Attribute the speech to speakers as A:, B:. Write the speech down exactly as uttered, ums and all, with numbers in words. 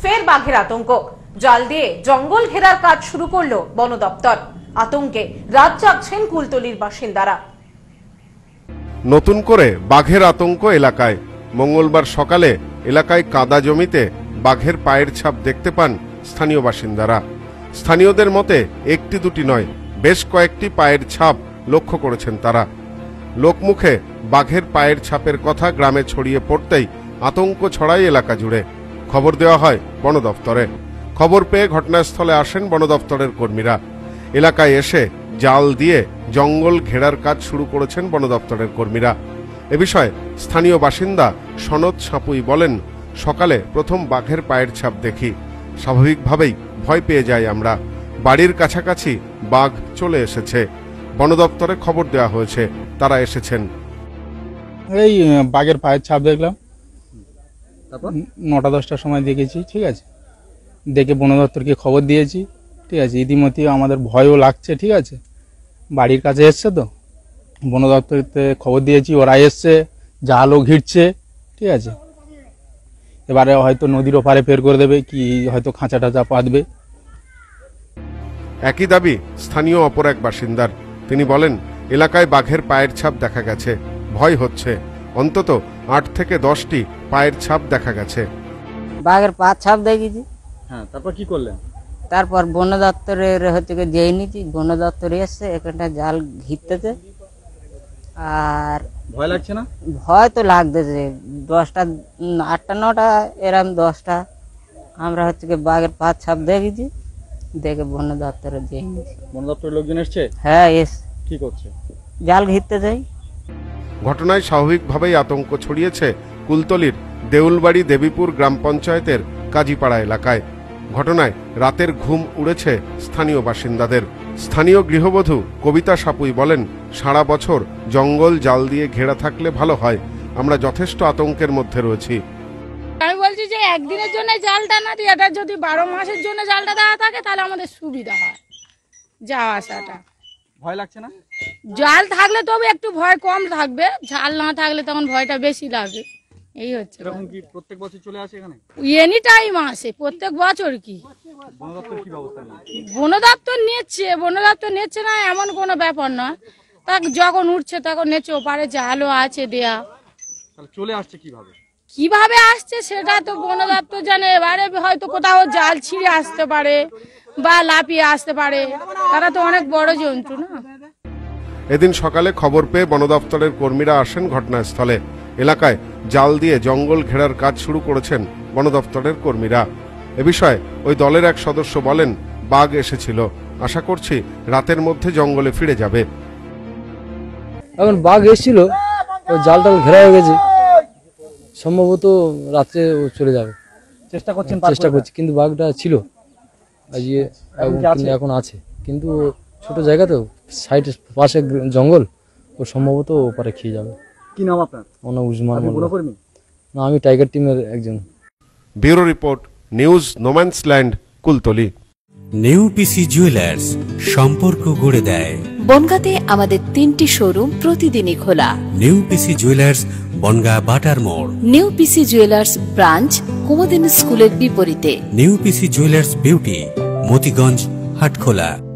A: ফের বাঘের আতঙ্ক। জাল দিয়ে জঙ্গল ঘেরার কাজ শুরু করলো বন দপ্তর। আতঙ্কে রাত জাগছেন কুলতলির বাসিন্দারা।
B: নতুন করে বাঘের আতঙ্ক এলাকায়। মঙ্গলবার সকালে এলাকায় কাদা জমিতে বাঘের পায়ের ছাপ দেখতে পান স্থানীয় বাসিন্দারা। স্থানীয়দের মতে একটি দুটি নয়, বেশ কয়েকটি পায়ের ছাপ লক্ষ্য করেছেন তারা। লোকমুখে বাঘের পায়ের ছাপের কথা গ্রামে ছড়িয়ে পড়তেই আতঙ্ক ছড়ায় এলাকা জুড়ে। খবর দেওয়া হয় বন দপ্তরে। খবর পেয়ে ঘটনাস্থলে আসেন বন দপ্তরের কর্মীরা। এলাকায় এসে জাল দিয়ে জঙ্গল ঘেরার কাজ শুরু করেছেন বন দপ্তরের কর্মীরা। এ বিষয়ে স্থানীয় বাসিন্দা সনদ সাপুই বলেন, সকালে প্রথম বাঘের পায়ের ছাপ দেখি, স্বাভাবিকভাবেই ভয় পেয়ে যাই আমরা। বাড়ির কাছাকাছি বাঘ চলে এসেছে। বন দপ্তরে খবর দেওয়া হয়েছে, তারা এসেছেন।
C: এই বাঘের পায়ের ছাপ দেখলাম, নটা দশটার সময় দেখেছি। ঠিক আছে, দেখে বন দপ্তরকে খবর দিয়েছি। ঠিক আছে, ইতিমধ্যে আমাদের ভয়ও লাগছে। ঠিক আছে, বাড়ির কাছে এসছে তো বন দপ্তরতে খবর দিয়েছি, ওরা এসছে, জালও ঘিরছে। ঠিক আছে, এবারে হয়তো নদীর ওপারে ফের করে দেবে, কি হয়তো খাঁচা টাচা পাতবে।
B: একই দাবি স্থানীয় অপর এক বাসিন্দার। তিনি বলেন, এলাকায় বাঘের পায়ের ছাপ দেখা গেছে, ভয় হচ্ছে। অন্তত আট থেকে দশটি পায়ের ছাপ দেখা গেছে।
D: বাঘের পায়ের ছাপ দেখেছি।
E: হ্যাঁ, তারপর কি করলেন?
D: তারপর বন দপ্তরের হচ্ছে দিয়ে নিয়েছি, বন দপ্তরে এসছে, এখানটা জাল ঘিরতেছে। আর
E: ভয় লাগছে না?
D: ভয় তো লাগতেছে। দশটা আটটা নটা এরম দশটা আমরা হচ্ছে বাঘের পায়ের ছাপ দেখেছি, দেখে বন দপ্তরে দিয়ে নিয়েছি।
E: বন দপ্তরের লোকজন এসছে?
D: হ্যাঁ, এস
E: কি করছে?
D: জাল ঘিরতে যাই।
B: ঘটনায় স্বাভাবিকভাবেই আতঙ্ক ছড়িয়েছে কুলতলির দেউলবাড়ি দেবীপুর গ্রাম পঞ্চায়েতের কাজীপাড়া এলাকায়। ঘটনায় রাতের ঘুম উড়েছে স্থানীয় বাসিন্দাদের। স্থানীয় গৃহবধূ কবিতা সাপুই বলেন, সারা বছর জঙ্গল জাল দিয়ে ঘেরা থাকলে ভালো হয়, আমরা যথেষ্ট আতঙ্কের মধ্যে রয়েছি।
F: আমি বলছি যে একদিনের জন্য জালটা না দিয়ে এটা যদি বারো মাসের জন্য জালটা দেওয়া থাকে তাহলে আমাদের সুবিধা হয় যাওয়া আসাটা।
E: ভয় লাগছে না?
F: জাল থাকলে তবে একটু ভয় কম থাকবে, জাল না থাকলে তখন ভয়টা বেশি লাগে। এই হচ্ছে।
E: এরকম কি প্রত্যেক বছর চলে আসে এখানে?
F: এনি টাইম আসে, প্রত্যেক বছর। কি
E: বন দপ্তর কি ব্যবস্থা নিচ্ছে?
F: বন দপ্তর নিচ্ছে, বন দপ্তর নিচ্ছে না এমন কোনো ব্যাপার না। তা যখন উঠছে তখন নিচ্ছে, ওপারে জালও আছে দেয়া।
E: তাহলে চলে আসছে কিভাবে?
F: কিভাবে আসছে সেটা তো বন দপ্তর জানে। এবারে হয়তো কোথাও জাল ছিঁড়ে আসতে পারে বা লাফিয়ে আসতে পারে, তারা তো অনেক বড় জন্তু না।
B: এদিন সকালে খবর পেয়ে বন দপ্তরের কর্মীরা আসেন ঘটনাস্থলে। এলাকায় জাল দিয়ে জঙ্গল ঘেরার কাজ শুরু করেছেন বন দপ্তরের কর্মীরা। এ বিষয়ে ওই দলের এক সদস্য বলেন, বাঘ এসেছিল, আশা করছি রাতের মধ্যে জঙ্গলে ফিরে যাবে।
G: এখন বাঘ এসেছিল, জাল টাল ঘেরা হয়ে গেছে, সম্ভবত রাত্রে চলে যাবে।
E: চেষ্টা করছেন?
G: চেষ্টা করছি, কিন্তু বাঘটা ছিল আজকে, এখন আছে, কিন্তু ছোট জায়গা তো, সাইড পাশে জঙ্গল, ও সম্ভবত ওপারে খেয়ে যাবে।
E: কি নাম আপনার?
G: আমার নাম উজমান।
E: বনকর্মী?
G: না, আমি টাইগার টিমের একজন।
B: Bureau report, news no man's land, Kultali.
H: নেউপিসি জুয়েলার্স, সম্পর্ক গড়ে দেয়।
I: বনগাঁতে আমাদের তিনটি শোরুম প্রতিদিনই খোলা।
H: নেউপিসি জুয়েলার্স, বনগাঁ বাটার মোড়।
I: নেউপিসি জুয়েলার্স ব্রাঞ্চ কুমুদিনী স্কুলের বিপরীতে।
H: নেউপিসি জুয়েলার্স বিউটি, মতিগঞ্জ, হাটখোলা।